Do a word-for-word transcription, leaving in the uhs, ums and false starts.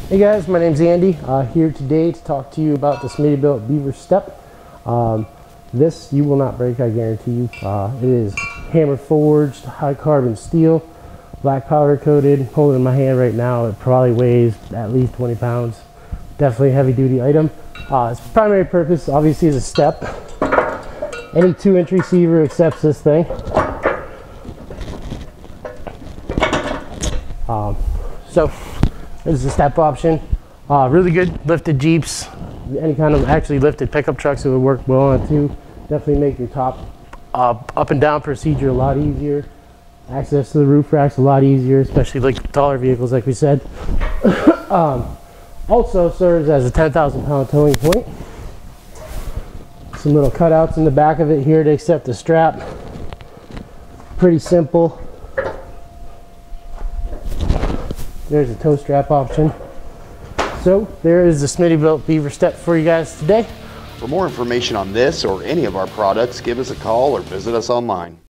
Hey guys, my name's Andy, uh, here today to talk to you about the Smittybilt Beaver Step. Um, this you will not break, I guarantee you. Uh, it is hammer forged, high carbon steel, black powder coated. Holding it in my hand right now, it probably weighs at least twenty pounds. Definitely a heavy duty item. Uh, its primary purpose obviously is a step. Any two inch receiver accepts this thing. Um, so this is a step option. Uh, really good lifted Jeeps, any kind of actually lifted pickup trucks it would work well on too. Definitely make your top uh, up and down procedure a lot easier. Access to the roof racks a lot easier, especially like taller vehicles like we said. um, also serves as a ten thousand pound towing point. Some little cutouts in the back of it here to accept the strap. Pretty simple. There's a tow strap option. So there is the Smittybilt Beaver Step for you guys today. For more information on this or any of our products, give us a call or visit us online.